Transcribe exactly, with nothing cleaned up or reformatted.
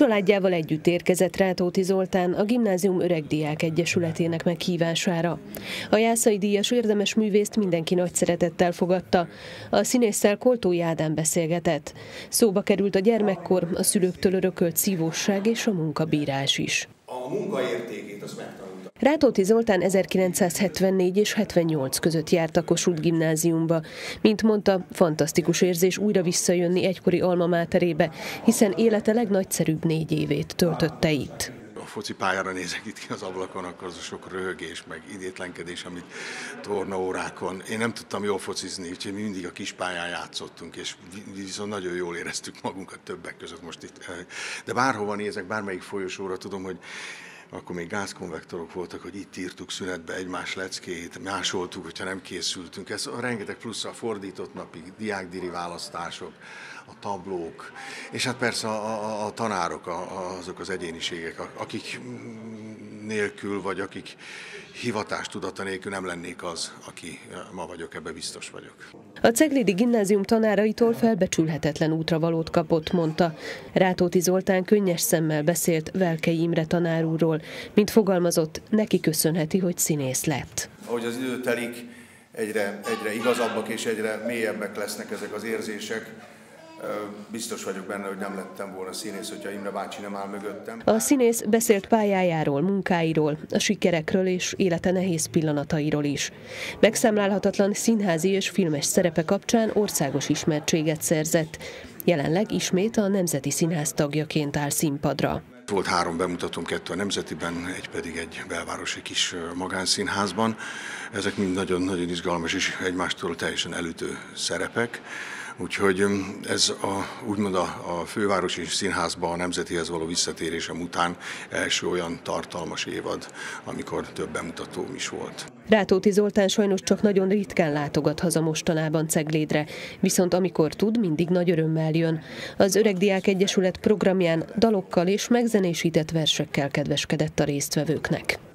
Családjával együtt érkezett Rátóti Zoltán a Gimnázium Öregdiák Egyesületének meghívására. A Jászai díjas érdemes művészt mindenki nagy szeretettel fogadta. A színésszel Koltói Ádám beszélgetett. Szóba került a gyermekkor, a szülőktől örökölt szívósság és a munkabírás is. A munkaértékét azt megtanulta. Rátóti Zoltán ezerkilencszázhetvennégy és hetvennyolc között járt a Kossuth gimnáziumba. Mint mondta, fantasztikus érzés újra visszajönni egykori alma máterébe, hiszen élete legnagyszerűbb négy évét töltötte itt. A focipályára nézek itt ki az ablakon, akkor az a sok röhögés, meg idétlenkedés, amit tornaórákon. Én nem tudtam jól focizni, úgyhogy mi mindig a kispályán játszottunk, és viszont nagyon jól éreztük magunkat többek között most itt. De bárhova nézek, bármelyik folyosóra, tudom, hogy akkor még gázkonvektorok voltak, hogy itt írtuk szünetbe egymás leckéjét, másoltuk, hogyha nem készültünk. Ez a rengeteg plusz a fordított napig, diákdíri választások, a tablók, és hát persze a, a, a tanárok, a, azok az egyéniségek, akik nélkül, vagy akik hivatástudata nélkül nem lennék az, aki ma vagyok, ebbe biztos vagyok. A Ceglédi Gimnázium tanáraitól felbecsülhetetlen útravalót kapott, mondta. Rátóti Zoltán könnyes szemmel beszélt Velkei Imre tanár úrról, mint fogalmazott, neki köszönheti, hogy színész lett. Ahogy az idő telik, egyre, egyre igazabbak és egyre mélyebbek lesznek ezek az érzések. Biztos vagyok benne, hogy nem lettem volna színész, hogyha Imre bácsi nem áll mögöttem. A színész beszélt pályájáról, munkáiról, a sikerekről és élete nehéz pillanatairól is. Megszámlálhatatlan színházi és filmes szerepe kapcsán országos ismertséget szerzett. Jelenleg ismét a Nemzeti Színház tagjaként áll színpadra. Volt három bemutatóm, kettő a Nemzetiben, egy pedig egy belvárosi kis magánszínházban. Ezek mind nagyon-nagyon izgalmas és egymástól teljesen elütő szerepek. Úgyhogy ez a, úgymond a, a fővárosi színházba a Nemzetihez való visszatérésem után első olyan tartalmas évad, amikor több bemutatóm is volt. Rátóti Zoltán sajnos csak nagyon ritkán látogat haza mostanában Ceglédre, viszont amikor tud, mindig nagy örömmel jön. Az Öregdiák Egyesület programján dalokkal és megzenésített versekkel kedveskedett a résztvevőknek.